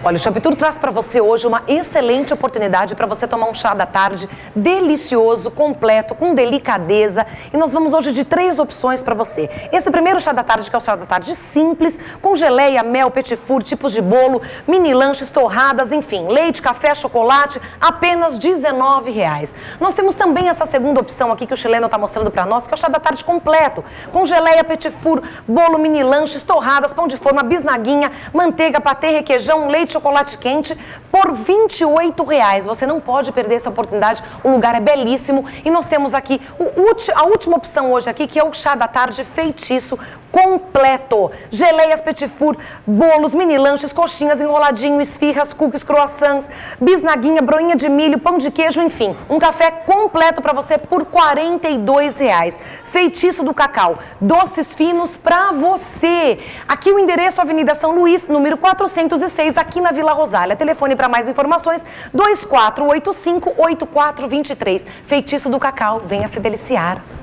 Olha, o Shop Tour traz para você hoje uma excelente oportunidade para você tomar um chá da tarde delicioso, completo, com delicadeza. E nós vamos hoje de 3 opções para você. Esse primeiro chá da tarde, que é o chá da tarde simples, com geleia, mel, petit four, tipos de bolo, mini lanches, torradas, enfim, leite, café, chocolate, apenas R$19. Nós temos também essa segunda opção aqui que o chileno está mostrando para nós, que é o chá da tarde completo, com geleia, petit four, bolo, mini lanches, torradas, pão de forma, bisnaguinha, manteiga, patê, requeijão, leite, chocolate quente, por R$28. Você não pode perder essa oportunidade, o lugar é belíssimo. E nós temos aqui a última opção hoje aqui, que é o chá da tarde feitiço completo. Geleias, petit four, bolos, mini lanches, coxinhas, enroladinho, esfirras, cookies, croissants, bisnaguinha, broinha de milho, pão de queijo, enfim. Um café completo para você por R$42. Feitiço do cacau, doces finos para você. Aqui o endereço, Avenida São Luís, número 406, aqui na Vila Rosália. Telefone para mais informações, 2485-8423. Feitiço do cacau, venha se deliciar.